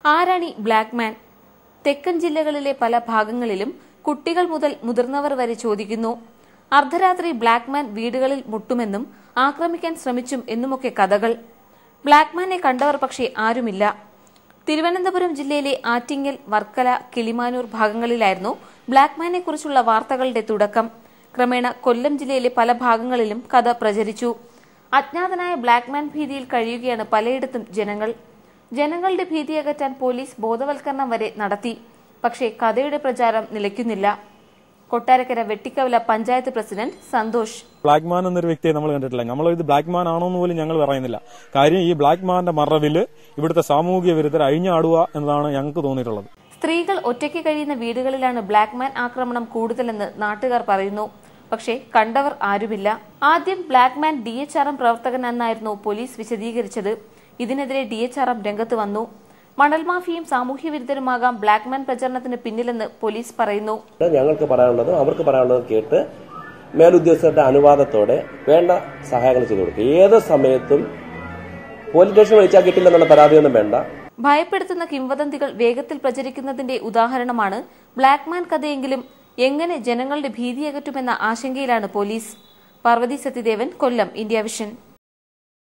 ആരാണി black man? തെക്കൻ ജില്ലകളിലെ പല ഭാഗങ്ങളിലും കുട്ടികൾ മുതൽ മുതിർന്നവർ വരെ ചോദിക്കുന്നു. അർദ്ധരാത്രി ബ്ലാക്ക് മാൻ വീടുകളിൽ മുട്ടുമെന്നും ആക്രമിക്കാൻ ശ്രമിച്ചും എന്നുമൊക്കെ കഥകൾ. ബ്ലാക്ക് മാനെ കണ്ടവർ പക്ഷേ ആരുമില്ല. തിരുവനന്തപുരം ജില്ലയിലെ ആറ്റിങ്ങൽ, വർക്കല, കിളിമാനൂർ ഭാഗങ്ങളിലായിരുന്നു ബ്ലാക്ക് മാനെ കുറിച്ചുള്ള വാർത്തകളുടെ തുടക്കം. ക്രമേണ കൊല്ലം ജില്ലയിലെ പല ഭാഗങ്ങളിലും കഥ പ്രചരിച്ചു. അജ്ഞാതനായ ബ്ലാക്ക് മാൻ ഭീതിയിൽ കഴിയുകയാണ് പലയിടത്തും ജനങ്ങൾ. ജനങ്ങളുടെ ഭീതിയകറ്റാൻ പോലീസ് ബോധവൽക്കരണം വരെ നടത്തി. പക്ഷേ കഥയുടെ പ്രചാരം നിലയ്ക്കുന്നില്ല. Kottarakkara Vettikkavala panchayat president Santhosh: black man എന്നൊരു വ്യക്തിയെ നമ്മൾ കണ്ടിട്ടില്ല. നമ്മൾ ഇത് ബ്ലാക്ക് മാൻ ആണോ എന്ന് പോലും ഞങ്ങൾ പറയുന്നില്ല. കാര്യം ഈ ബ്ലാക്ക് മാന്റെ മറവില് ഇവിടുത്തെ സാമൂഹിക വിരുദ്ധർ അഴിഞ്ഞാടുക എന്നതാണ് ഞങ്ങൾക്ക് തോന്നിയിട്ടുള്ളത്. സ്ത്രീകൾ ഒറ്റയ്ക്ക് കഴിയുന്ന വീടുകളിലാണ് ബ്ലാക്ക് മാൻ ആക്രമണം കൂടുതലെന്ന് നാട്ടുകാർ പറയുന്നു. പക്ഷേ കണ്ടവർ ആരുമില്ല. ആദ്യം ബ്ലാക്ക് മാൻ DHRM പ്രവർത്തകനെന്നായിരുന്നു പോലീസ് വിശദീകരിച്ചത്. ഇതിനെതിരെ DHRM രംഗത്ത് വന്നു. മണൽ മാഫിയും സാമൂഹ്യ വിരുദ്ധരുമാകാം ബ്ലാക്ക് മാൻ പ്രചരണത്തിന് പിന്നിലെന്ന് പോലീസ് പറയുന്നു. ഞങ്ങൾക്ക് പറയാനുള്ളതും അവർക്ക് പറയാനുള്ളതും കേട്ട് മേലുദ്യോഗസ്ഥരുടെ അനുവാദത്തോടെ വേണ്ട സഹായങ്ങൾ ചെയ്തു കൊടുക്കും. ഏത് സമയത്തും പോലീസ് സ്റ്റേഷൻ വിളിച്ചാൽ കിട്ടില്ലെന്നുള്ള പരാതിയൊന്നും വേണ്ട. ഭയപ്പെടുത്തുന്ന കിംവദന്തികൾ വേഗത്തിൽ പ്രചരിക്കുന്നതിന്റെ ഉദാഹരണമാണ് ബ്ലാക്ക് മാൻ കഥയെങ്കിലും എങ്ങനെ ജനങ്ങളുടെ ഭീതിയകറ്റുമെന്ന ആശങ്കയിലാണ് police. Parvathy Sathyadevan, Kollam, India vision.